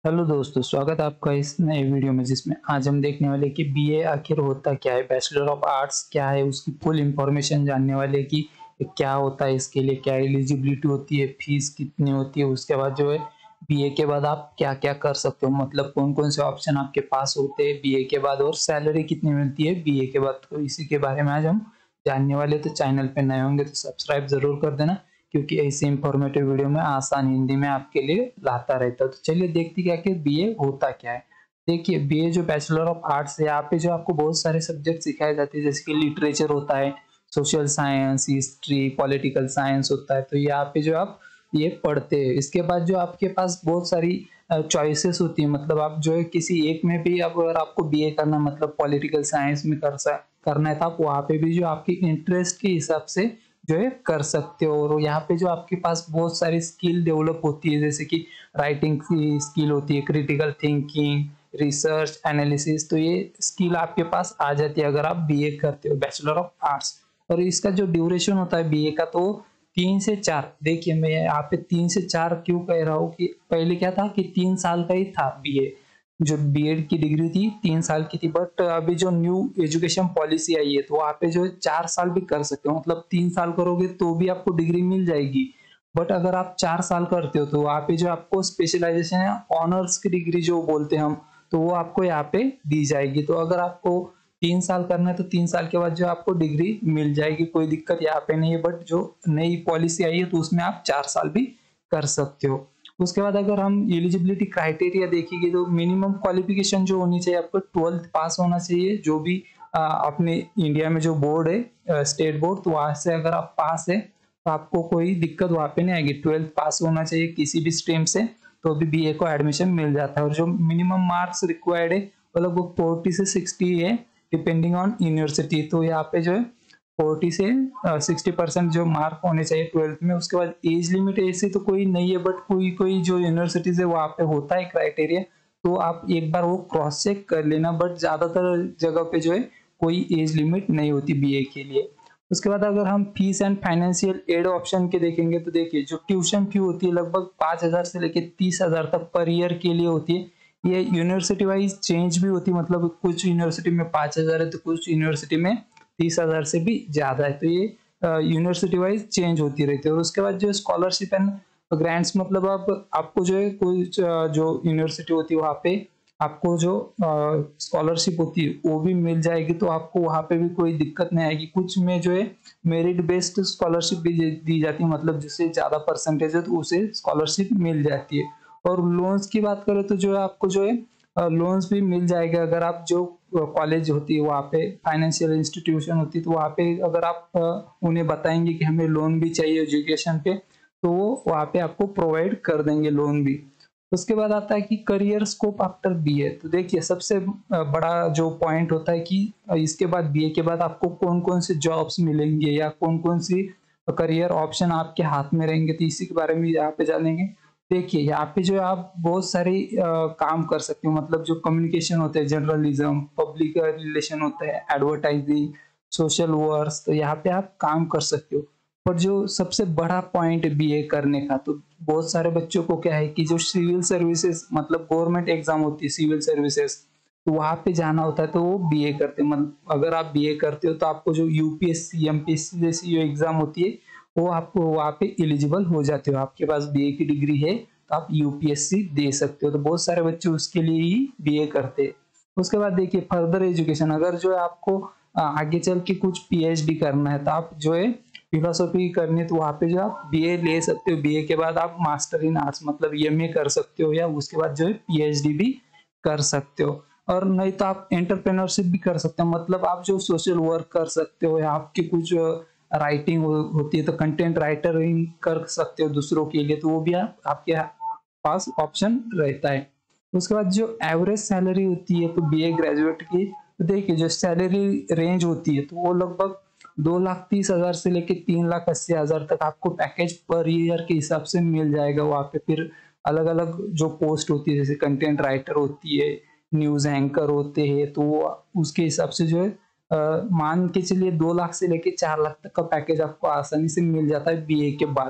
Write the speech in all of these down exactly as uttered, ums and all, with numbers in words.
Hello दोस्तों, स्वागत है आपका इस नए वीडियो में जिसमें आज हम देखने वाले कि बीए आखिर होता क्या है, बैचलर ऑफ आर्ट्स क्या है, उसकी फुल इंफॉर्मेशन जानने वाले कि क्या होता है, इसके लिए क्या एलिजिबिलिटी होती है, फीस कितनी होती है, उसके बाद जो है बीए के बाद आप क्या क्या कर सकते हो, मतलब कौन कौन से ऑप्शन आपके पास होते हैं बीए के बाद और सैलरी कितनी मिलती है बीए के बाद। तो इसी के बारे में आज हम जानने वाले। तो चैनल पे नए होंगे तो सब्सक्राइब जरूर कर देना, क्योंकि ऐसे इंफॉर्मेटिव वीडियो में आसान हिंदी में आपके लिए लाता रहता है। तो चलिए देखते क्या कि बीए होता क्या है। देखिए, बीए जो बैचलर ऑफ आर्ट्स है, यहाँ पे जो आपको बहुत सारे सब्जेक्ट सिखाए जाते हैं, जैसे कि लिटरेचर होता है, social science, history, political science होता है। तो यहाँ पे जो आप ये पढ़ते हैं, इसके बाद जो आपके पास बहुत सारी चॉइसेस होती है, मतलब आप जो है किसी एक में भी, अब अगर आपको बीए करना मतलब पॉलिटिकल साइंस में कर करना है तो आप वहाँ पे भी जो आपकी इंटरेस्ट के हिसाब से जो है कर सकते हो। और यहाँ पे जो आपके पास बहुत सारी स्किल डेवलप होती है, जैसे कि राइटिंग की स्किल होती है, क्रिटिकल थिंकिंग, रिसर्च एनालिसिस। तो ये स्किल आपके पास आ जाती है अगर आप बीए करते हो, बैचलर ऑफ आर्ट्स। और इसका जो ड्यूरेशन होता है बीए का, तो तीन से चार। देखिए, मैं यहाँ पे तीन से चार क्यों कह रहा हूँ कि पहले क्या था कि तीन साल का ही था बीए, जो बीएड की डिग्री थी तीन साल की थी। बट अभी जो न्यू एजुकेशन पॉलिसी आई है, तो वहाँ पे जो है चार साल भी कर सकते हो, मतलब तीन साल करोगे तो भी आपको डिग्री मिल जाएगी। बट अगर आप चार साल करते हो तो वहाँ पे जो आपको स्पेशलाइजेशन है, ऑनर्स की डिग्री जो बोलते हैं हम, तो वो आपको यहाँ पे दी जाएगी। तो अगर आपको तीन साल करना है तो तीन साल के बाद जो आपको डिग्री मिल जाएगी, कोई दिक्कत यहाँ पे नहीं है। बट जो नई पॉलिसी आई है तो उसमें आप चार साल भी कर सकते हो। उसके बाद अगर हम एलिजिबिलिटी क्राइटेरिया देखेंगे तो मिनिमम क्वालिफिकेशन जो होनी चाहिए, आपको ट्वेल्थ पास होना चाहिए, जो भी आ, अपने इंडिया में जो बोर्ड है, स्टेट बोर्ड, तो वहां से अगर आप पास है तो आपको कोई दिक्कत वहां पे नहीं आएगी। ट्वेल्थ पास होना चाहिए किसी भी स्ट्रीम से, तो भी बीए को एडमिशन मिल जाता है। और जो मिनिमम मार्क्स रिक्वायर्ड है वो लगभग फोर्टी से सिक्सटी है, डिपेंडिंग ऑन यूनिवर्सिटी। तो यहाँ पे जो है फोर्टी से सिक्सटी परसेंट जो मार्क होने चाहिए ट्वेल्थ में। उसके बाद एज लिमिट ऐसी तो कोई नहीं है, बट कोई कोई जो यूनिवर्सिटीज है वहाँ पे होता है क्राइटेरिया, तो आप एक बार वो क्रॉस चेक कर लेना। बट ज्यादातर जगह पे जो है कोई एज लिमिट नहीं होती बीए के लिए। उसके बाद अगर हम fees and financial aid option के देखेंगे तो देखिए, जो ट्यूशन फी होती है लगभग पांच हजार से लेकर तीस हजार तक पर ईयर के लिए होती है। ये यूनिवर्सिटी वाइज चेंज भी होती है, मतलब कुछ यूनिवर्सिटी में पांच हजार है तो कुछ यूनिवर्सिटी में तीस हजार से भी ज्यादा है। तो ये यूनिवर्सिटी वाइज चेंज होती रहती है। और उसके बाद जो स्कॉलरशिप एंड ग्रांट्स, मतलब आप आपको जो है कोई जो यूनिवर्सिटी होती है वहाँ पे आपको जो स्कॉलरशिप होती है वो भी मिल जाएगी, तो आपको वहाँ पे भी कोई दिक्कत नहीं आएगी। कुछ में जो है मेरिट बेस्ड स्कॉलरशिप भी दी जाती है, मतलब जिससे ज्यादा परसेंटेज है तो उसे स्कॉलरशिप मिल जाती है। और लोन्स की बात करें तो जो है आपको जो है लोन्स भी मिल जाएगा, अगर आप जो कॉलेज होती है वहाँ पे, फाइनेंशियल इंस्टीट्यूशन होती है, तो वहाँ पे अगर आप उन्हें बताएंगे कि हमें लोन भी चाहिए एजुकेशन पे, तो वो वहाँ पे आपको प्रोवाइड कर देंगे लोन भी। उसके बाद आता है कि करियर स्कोप आफ्टर बीए। तो देखिए, सबसे बड़ा जो पॉइंट होता है कि इसके बाद बीए के बाद आपको कौन कौन से जॉब्स मिलेंगे या कौन कौन सी करियर ऑप्शन आपके हाथ में रहेंगे, तो इसी के बारे में यहाँ पे जानेंगे। देखिए, यहाँ पे जो आप बहुत सारे काम कर सकते हो, मतलब जो कम्युनिकेशन होते हैं, जर्नलिज्म, पब्लिक रिलेशन होता है, एडवर्टाइजिंग, सोशल वर्क, तो यहाँ पे आप काम कर सकते हो। पर जो सबसे बड़ा पॉइंट है बीए करने का, तो बहुत सारे बच्चों को क्या है कि जो सिविल सर्विसेज, मतलब गवर्नमेंट एग्जाम होती है सिविल सर्विसेज, तो वहां पे जाना होता है, तो वो बीए करते हैं। मतलब अगर आप बीए करते हो तो आपको जो यूपीएससी, एमपीएससी जैसी जो एग्जाम होती है वो आपको वहाँ पे एलिजिबल हो जाते हो। आपके पास बीए की डिग्री है तो आप यूपीएससी दे सकते हो। तो बहुत सारे बच्चे उसके लिए ही बीए करते हैं। उसके बाद देखिए, फर्दर एजुकेशन, अगर जो है आपको आगे चल के कुछ पीएचडी करना है तो आप जो है फिलोसॉफी करनी है, तो वहाँ पे जो आप बीए ले सकते हो। बीए के बाद आप मास्टर इन आर्ट्स मतलब एमए कर सकते हो, या उसके बाद जो है पीएचडी भी कर सकते हो। और नहीं तो आप एंटरप्रेन्योरशिप भी कर सकते हो, मतलब आप जो सोशल वर्क कर सकते हो, या आपकी कुछ राइटिंग हो, होती है तो कंटेंट राइटरिंग कर सकते हो दूसरों के लिए, तो वो भी आप आपके पास ऑप्शन रहता है। उसके बाद जो एवरेज सैलरी होती है तो बीए ग्रेजुएट की, तो देखिए जो सैलरी रेंज होती है तो वो लगभग दो लाख तीस हजार से लेके तीन लाख अस्सी हजार तक आपको पैकेज पर ईयर के हिसाब से मिल जाएगा। वहाँ पे फिर अलग अलग जो पोस्ट होती है, जैसे कंटेंट राइटर होती है, न्यूज एंकर होते हैं, तो वो उसके हिसाब से जो है आ, मान के चलिए दो लाख से लेके चार लाख तक का पैकेज आपको आसानी से मिल जाता है बीए के बाद।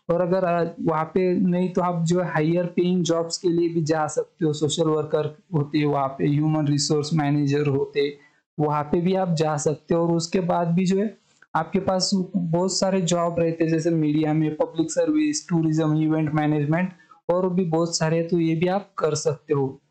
और अगर अ, वहाँ पे नहीं तो आप जो है हायर पेइंग जॉब्स के लिए भी जा सकते हो। सोशल वर्कर होते हैं वहाँ पे, ह्यूमन रिसोर्स मैनेजर होते, वहाँ पे भी आप जा सकते हो। और उसके बाद भी जो है आपके पास बहुत सारे जॉब रहते हैं, जैसे मीडिया में, public service, tourism, event management, और भी बहुत सारे हैं, तो ये भी आप कर सकते हो।